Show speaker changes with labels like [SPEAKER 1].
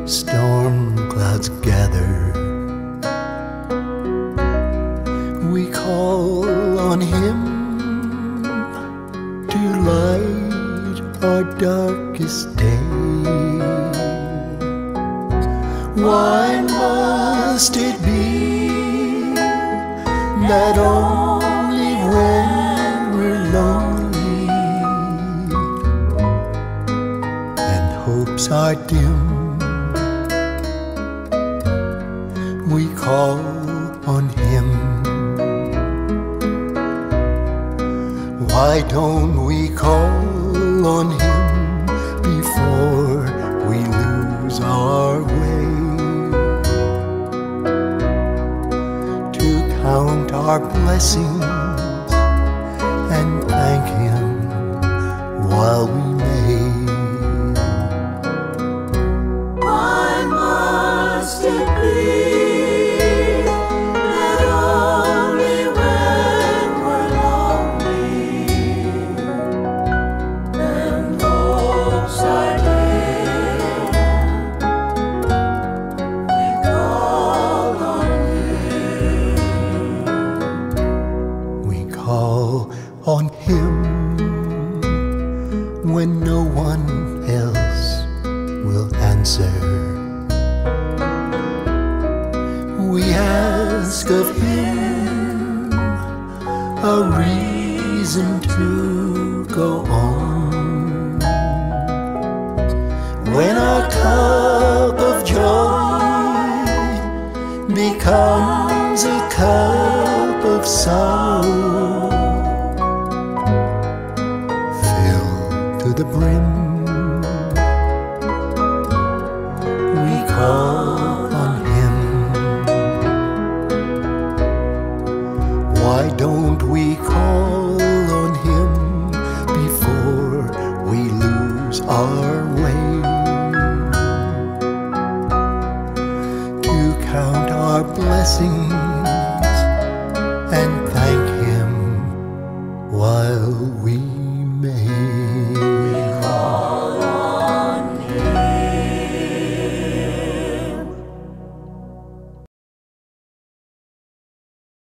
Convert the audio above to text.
[SPEAKER 1] storm clouds gather, we call on Him to light our darkest day. Why must it be that only when we're lonely and hopes are dim, we call on Him? Why don't we call on Him before we lose our way? To count our blessings and thank Him while we may.
[SPEAKER 2] Why must it be
[SPEAKER 1] on Him when no one else will answer? We ask of Him a reason to go on. When our cup of joy becomes a cup of sorrow, to the brim, we call on Him. Why don't we call on Him before we lose our way? To count our blessings and thank Him while we may.